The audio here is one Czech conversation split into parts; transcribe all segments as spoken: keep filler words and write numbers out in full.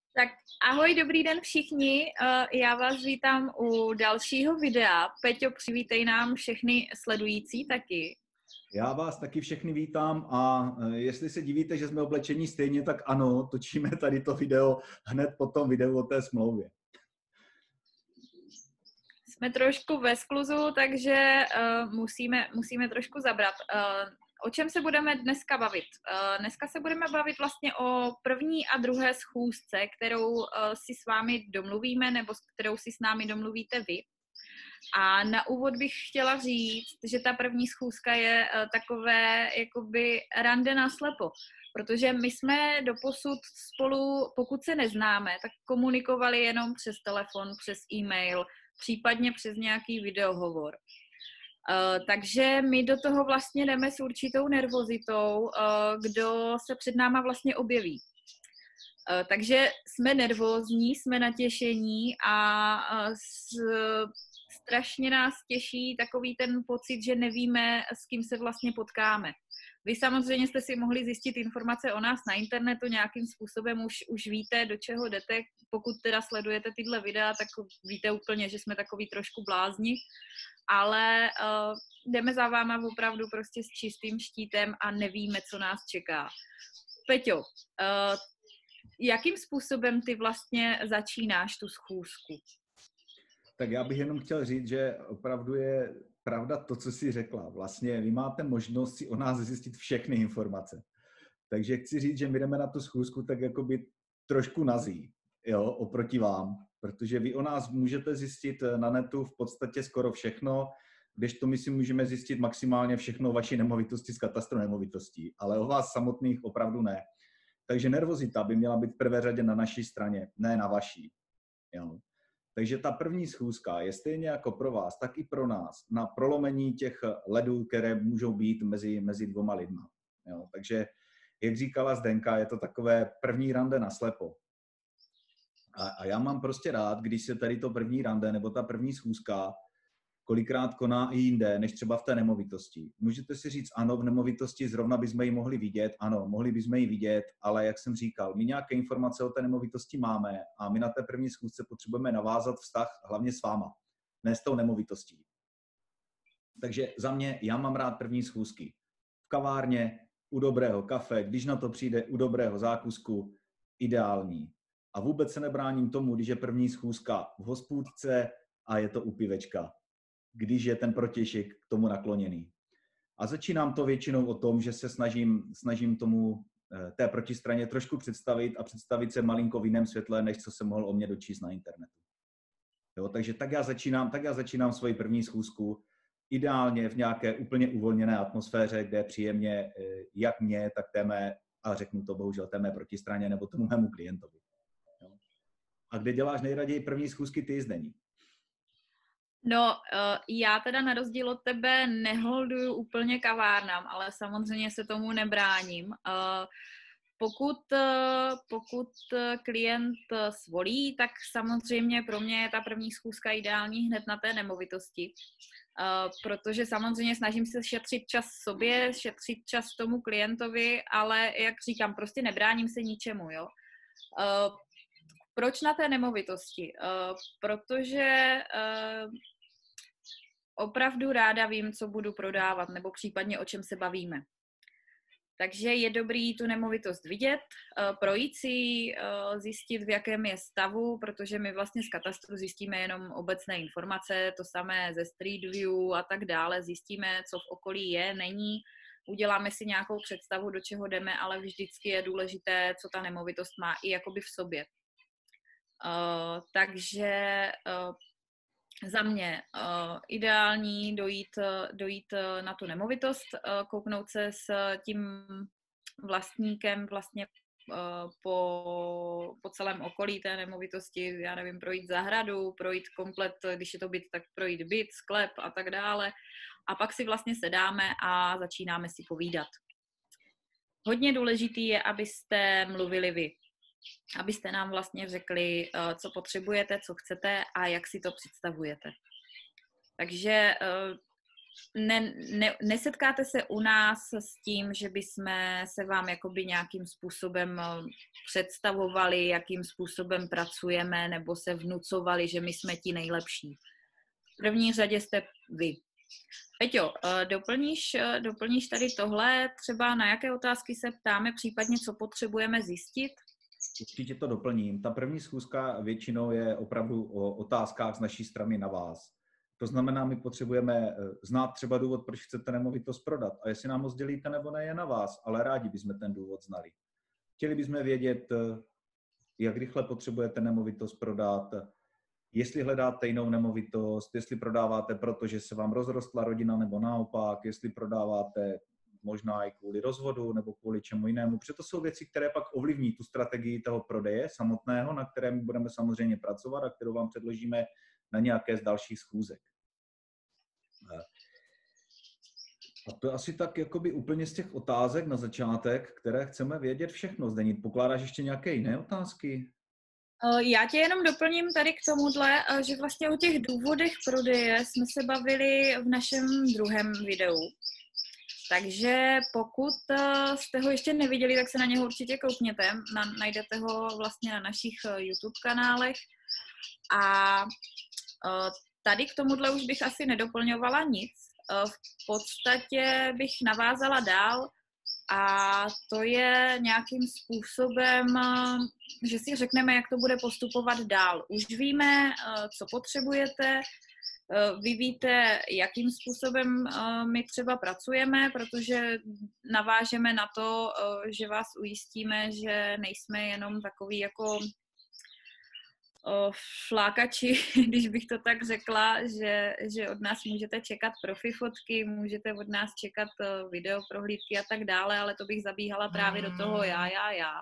Tak ahoj, dobrý den všichni, já vás vítám u dalšího videa. Peťo, přivítej nám všechny sledující taky. Já vás taky všechny vítám a jestli se divíte, že jsme oblečení stejně, tak ano, točíme tady to video hned po tom videu o té smlouvě. Jsme trošku ve skluzu, takže uh, musíme, musíme trošku zabrat. Uh, o čem se budeme dneska bavit? Uh, dneska se budeme bavit vlastně o první a druhé schůzce, kterou uh, si s vámi domluvíme, nebo s kterou si s námi domluvíte vy. A na úvod bych chtěla říct, že ta první schůzka je uh, takové jakoby rande naslepo, protože my jsme doposud spolu, pokud se neznáme, tak komunikovali jenom přes telefon, přes e-mail, případně přes nějaký videohovor. Uh, takže my do toho vlastně jdeme s určitou nervozitou, uh, kdo se před náma vlastně objeví. Uh, takže jsme nervózní, jsme natěšení a uh, s, strašně nás těší takový ten pocit, že nevíme, s kým se vlastně potkáme. Vy samozřejmě jste si mohli zjistit informace o nás na internetu, nějakým způsobem už, už víte, do čeho jdete. Pokud teda sledujete tyhle videa, tak víte úplně, že jsme takový trošku blázni, ale uh, jdeme za váma opravdu prostě s čistým štítem a nevíme, co nás čeká. Peťo, uh, jakým způsobem ty vlastně začínáš tu schůzku? Tak já bych jenom chtěl říct, že opravdu je pravda to, co jsi řekla. Vlastně vy máte možnost si o nás zjistit všechny informace. Takže chci říct, že my jdeme na tu schůzku tak jakoby trošku nazí, jo, oproti vám. Protože vy o nás můžete zjistit na netu v podstatě skoro všechno, kdežto my si můžeme zjistit maximálně všechno o vaší nemovitosti z katastru nemovitostí, ale o vás samotných opravdu ne. Takže nervozita by měla být v prvé řadě na naší straně, ne na vaší. Jo. Takže ta první schůzka je stejně jako pro vás, tak i pro nás na prolomení těch ledů, které můžou být mezi, mezi dvoma lidma. Jo. Takže, jak říkala Zdenka, je to takové první rande naslepo. A, a já mám prostě rád, když se tady to první rande nebo ta první schůzka kolikrát koná i jinde, než třeba v té nemovitosti. Můžete si říct, ano, v nemovitosti zrovna bychom ji mohli vidět, ano, mohli bychom ji vidět, ale jak jsem říkal, my nějaké informace o té nemovitosti máme a my na té první schůzce potřebujeme navázat vztah hlavně s váma, ne s tou nemovitostí. Takže za mě, já mám rád první schůzky. V kavárně, u dobrého kafe, když na to přijde u dobrého zákusku, ideální. A vůbec se nebráním tomu, když je první schůzka v hospůdce a je to u pivečka, když je ten protějšek k tomu nakloněný. A začínám to většinou o tom, že se snažím, snažím tomu té protistraně trošku představit a představit se malinko v jiném světle, než co jsem mohl o mě dočíst na internetu. Jo, takže tak já, začínám, tak já začínám svoji první schůzku, ideálně v nějaké úplně uvolněné atmosféře, kde je příjemně jak mě, tak té mé, a řeknu to bohužel té mé protistraně nebo tomu mému klientovi. Jo. A kde děláš nejraději první schůzky ty, Zdení? No, já teda na rozdíl od tebe neholduju úplně kavárnám, ale samozřejmě se tomu nebráním. Pokud, pokud klient svolí, tak samozřejmě pro mě je ta první schůzka ideální hned na té nemovitosti, protože samozřejmě snažím se šetřit čas sobě, šetřit čas tomu klientovi, ale jak říkám, prostě nebráním se ničemu, jo. Proč na té nemovitosti? Uh, protože uh, opravdu ráda vím, co budu prodávat, nebo případně o čem se bavíme. Takže je dobrý tu nemovitost vidět, uh, projít si, uh, zjistit, v jakém je stavu, protože my vlastně z katastru zjistíme jenom obecné informace, to samé ze Street View a tak dále, zjistíme, co v okolí je, není, uděláme si nějakou představu, do čeho jdeme, ale vždycky je důležité, co ta nemovitost má i jakoby v sobě. Uh, takže uh, za mě uh, ideální dojít, uh, dojít uh, na tu nemovitost, uh, kouknout se s tím vlastníkem vlastně uh, po, po celém okolí té nemovitosti, já nevím, projít zahradu, projít komplet, když je to byt, tak projít byt, sklep a tak dále. A pak si vlastně sedáme a začínáme si povídat. Hodně důležitý je, abyste mluvili vy. Abyste nám vlastně řekli, co potřebujete, co chcete a jak si to představujete. Takže ne, ne, nesetkáte se u nás s tím, že bychom se vám jakoby nějakým způsobem představovali, jakým způsobem pracujeme, nebo se vnucovali, že my jsme ti nejlepší. V první řadě jste vy. Peťo, doplníš, doplníš tady tohle, třeba na jaké otázky se ptáme, případně co potřebujeme zjistit? Určitě to doplním. Ta první schůzka většinou je opravdu o otázkách z naší strany na vás. To znamená, my potřebujeme znát třeba důvod, proč chcete nemovitost prodat. A jestli nám ho sdělíte nebo ne, je na vás, ale rádi bychom ten důvod znali. Chtěli bychom vědět, jak rychle potřebujete nemovitost prodat, jestli hledáte jinou nemovitost, jestli prodáváte, protože se vám rozrostla rodina nebo naopak, jestli prodáváte možná i kvůli rozvodu nebo kvůli čemu jinému. Protože to jsou věci, které pak ovlivní tu strategii toho prodeje samotného, na kterém budeme samozřejmě pracovat a kterou vám předložíme na nějaké z dalších schůzek. A to je asi tak jakoby úplně z těch otázek na začátek, které chceme vědět všechno. Zdenit, pokládáš ještě nějaké jiné otázky? Já tě jenom doplním tady k tomuhle, že vlastně o těch důvodech prodeje jsme se bavili v našem druhém videu. Takže pokud jste ho ještě neviděli, tak se na něho určitě koukněte. Na, najdete ho vlastně na našich YouTube kanálech. A tady k tomuhle už bych asi nedoplňovala nic. V podstatě bych navázala dál a to je nějakým způsobem, že si řekneme, jak to bude postupovat dál. Už víme, co potřebujete, vy víte, jakým způsobem my třeba pracujeme, protože navážeme na to, že vás ujistíme, že nejsme jenom takový jako flákači, když bych to tak řekla, že, že od nás můžete čekat profi fotky, můžete od nás čekat video prohlídky a tak dále, ale to bych zabíhala právě do toho já, já, já.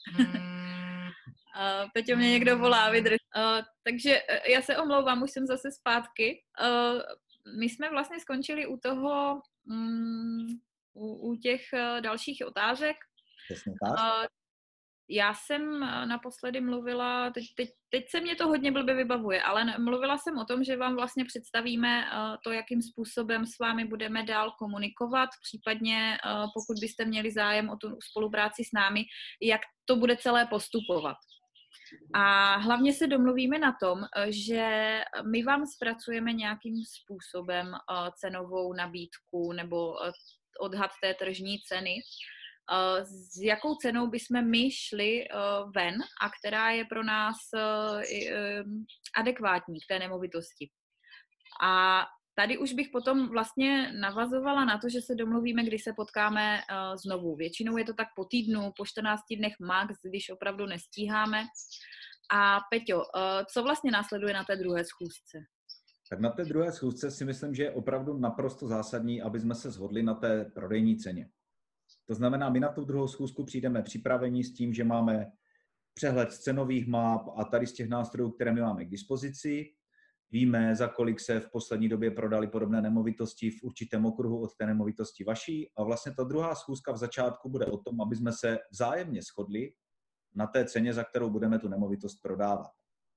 Uh, Peťo, mě někdo volá, vydrž. Uh, takže uh, já se omlouvám, už jsem zase zpátky. Uh, my jsme vlastně skončili u toho, um, u, u těch uh, dalších otázek. Uh, já jsem naposledy mluvila, teď, teď, teď se mě to hodně blbě vybavuje, ale mluvila jsem o tom, že vám vlastně představíme uh, to, jakým způsobem s vámi budeme dál komunikovat, případně uh, pokud byste měli zájem o tu spolupráci s námi, jak to bude celé postupovat. A hlavně se domluvíme na tom, že my vám zpracujeme nějakým způsobem cenovou nabídku nebo odhad té tržní ceny, s jakou cenou bychom my šli ven a která je pro nás adekvátní k té nemovitosti. A tady už bych potom vlastně navazovala na to, že se domluvíme, kdy se potkáme uh, znovu. Většinou je to tak po týdnu, po čtrnácti dnech max, když opravdu nestíháme. A Peťo, uh, co vlastně následuje na té druhé schůzce? Tak na té druhé schůzce si myslím, že je opravdu naprosto zásadní, aby jsme se shodli na té prodejní ceně. To znamená, my na tu druhou schůzku přijdeme připraveni s tím, že máme přehled z cenových map a tady z těch nástrojů, které my máme k dispozici. Víme, za kolik se v poslední době prodali podobné nemovitosti v určitém okruhu od té nemovitosti vaší. A vlastně ta druhá schůzka v začátku bude o tom, aby jsme se vzájemně shodli na té ceně, za kterou budeme tu nemovitost prodávat.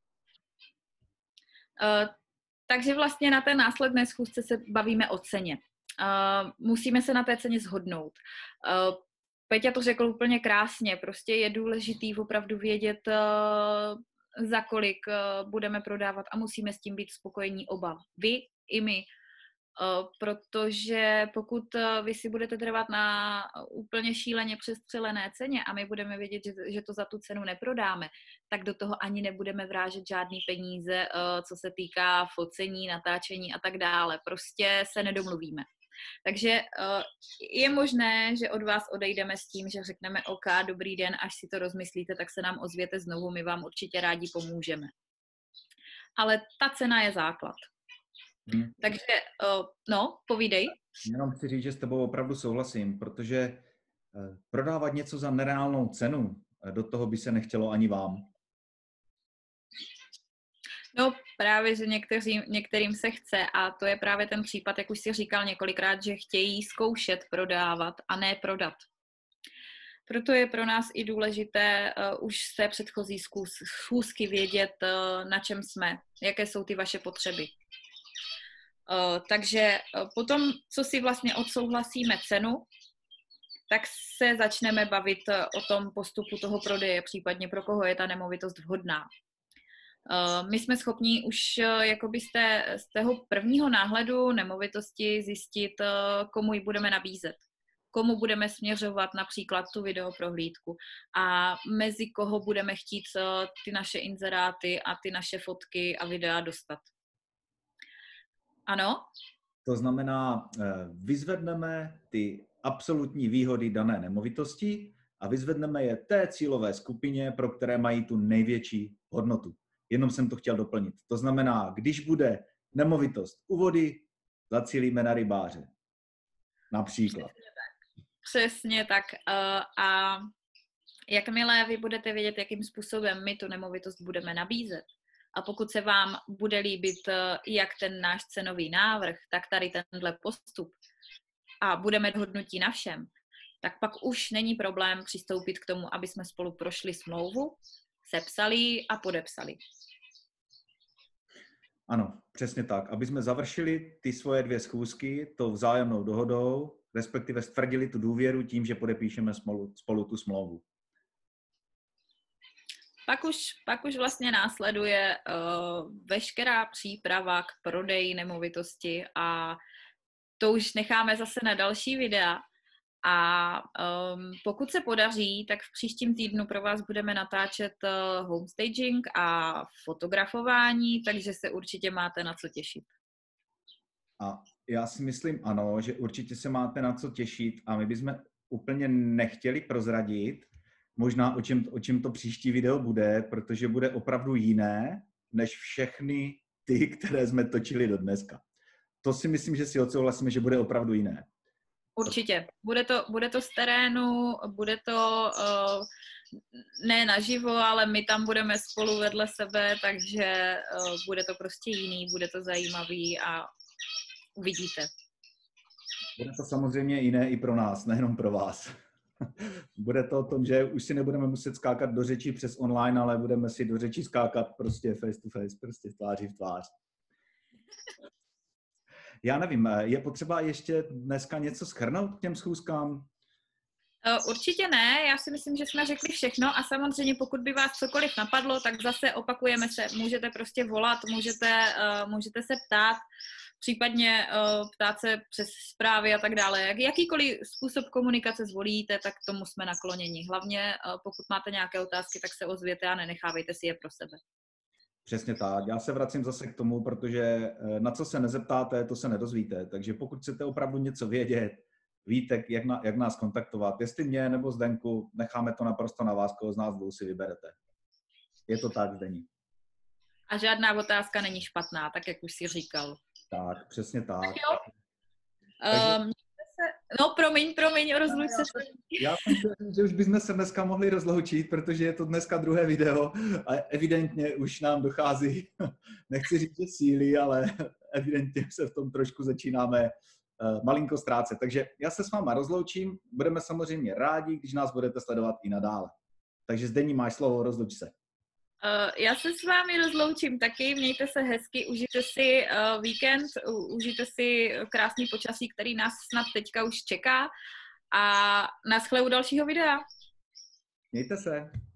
Uh, takže vlastně na té následné schůzce se bavíme o ceně. Uh, musíme se na té ceně shodnout. Uh, Peťa to řekl úplně krásně. Prostě je důležitý opravdu vědět, uh, za kolik uh, budeme prodávat a musíme s tím být spokojení oba. Vy i my. Uh, protože pokud uh, vy si budete trvat na úplně šíleně přestřelené ceně a my budeme vědět, že, že to za tu cenu neprodáme, tak do toho ani nebudeme vrážet žádný peníze, uh, co se týká focení, natáčení a tak dále. Prostě se nedomluvíme. Takže uh, je možné, že od vás odejdeme s tím, že řekneme OK, dobrý den, až si to rozmyslíte, tak se nám ozvěte znovu, my vám určitě rádi pomůžeme. Ale ta cena je základ. Hmm. Takže, uh, no, povídej. Jenom chci říct, že s tebou opravdu souhlasím, protože uh, prodávat něco za nereálnou cenu, do toho by se nechtělo ani vám. No právě, že některým, některým se chce a to je právě ten případ, jak už jsi říkal několikrát, že chtějí zkoušet prodávat a ne prodat. Proto je pro nás i důležité uh, už z té předchozí schůzky vědět, uh, na čem jsme, jaké jsou ty vaše potřeby. Takže potom, co si vlastně odsouhlasíme cenu, tak se začneme bavit o tom postupu toho prodeje, případně pro koho je ta nemovitost vhodná. My jsme schopni už jakoby z, té, z tého prvního náhledu nemovitosti zjistit, komu ji budeme nabízet, komu budeme směřovat například tu videoprohlídku a mezi koho budeme chtít ty naše inzeráty a ty naše fotky a videa dostat. Ano? To znamená, vyzvedneme ty absolutní výhody dané nemovitosti a vyzvedneme je té cílové skupině, pro které mají tu největší hodnotu. Jenom jsem to chtěl doplnit. To znamená, když bude nemovitost u vody, zacílíme na rybáře. Například. Přesně tak. Přesně tak. A jakmile vy budete vědět, jakým způsobem my tu nemovitost budeme nabízet, a pokud se vám bude líbit jak ten náš cenový návrh, tak tady tenhle postup a budeme dohodnutí na všem, tak pak už není problém přistoupit k tomu, aby jsme spolu prošli smlouvu, sepsali a podepsali. Ano, přesně tak. Aby jsme završili ty svoje dvě schůzky tou vzájemnou dohodou, respektive stvrdili tu důvěru tím, že podepíšeme spolu, spolu tu smlouvu. Pak už, pak už vlastně následuje uh, veškerá příprava k prodeji nemovitosti a to už necháme zase na další videa. A um, pokud se podaří, tak v příštím týdnu pro vás budeme natáčet uh, homestaging a fotografování, takže se určitě máte na co těšit. A já si myslím ano, že určitě se máte na co těšit a my bychom úplně nechtěli prozradit, možná o čem, o čem to příští video bude, protože bude opravdu jiné, než všechny ty, které jsme točili do dneska. To si myslím, že si odsouhlasíme, že bude opravdu jiné. Určitě. Bude to, bude to z terénu, bude to uh, ne naživo, ale my tam budeme spolu vedle sebe, takže uh, bude to prostě jiný, bude to zajímavý a uvidíte. Bude to samozřejmě jiné i pro nás, nejenom pro vás. Bude to o tom, že už si nebudeme muset skákat do řečí přes online, ale budeme si do řečí skákat prostě face to face, prostě tváří v tvář. Já nevím, je potřeba ještě dneska něco shrnout k těm schůzkám? Určitě ne, já si myslím, že jsme řekli všechno a samozřejmě pokud by vás cokoliv napadlo, tak zase opakujeme se, můžete prostě volat, můžete, můžete se ptát, případně ptát se přes zprávy a tak dále. Jakýkoliv způsob komunikace zvolíte, tak tomu jsme nakloněni. Hlavně pokud máte nějaké otázky, tak se ozvěte a nenechávejte si je pro sebe. Přesně tak. Já se vracím zase k tomu, protože na co se nezeptáte, to se nedozvíte. Takže pokud chcete opravdu něco vědět, víte, jak, na, jak nás kontaktovat. Jestli mě nebo Zdenku, necháme to naprosto na vás, koho z nás dvou si vyberete. Je to tak, Zdení. A žádná otázka není špatná, tak jak už si říkal. Tak, přesně tak. Tak jo. Takže... Um, no, promiň, promiň, rozluč se. Já jsem chtěl, že už bychom se dneska mohli rozloučit, protože je to dneska druhé video a evidentně už nám dochází, nechci říct, že síly, ale evidentně se v tom trošku začínáme uh, malinko ztrácet. Takže já se s váma rozloučím, budeme samozřejmě rádi, když nás budete sledovat i nadále. Takže Zdení, máš slovo, rozluč se. Uh, já se s vámi rozloučím taky, mějte se hezky, užijte si uh, víkend, uh, užijte si krásný počasí, který nás snad teďka už čeká a naschle u dalšího videa. Mějte se.